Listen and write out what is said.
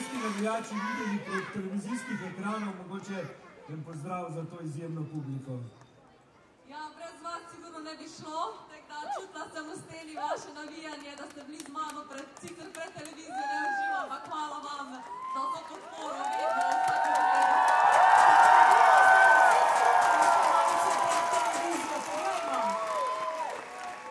slovenski navijači videli prek televizijskih ekranov, mogoče en pozdrav za to izjemno publiko. Ja, brez vas sigurno ne bi šlo, tako da čutila sem v steni vaše navijanje, da ste bili z mano pred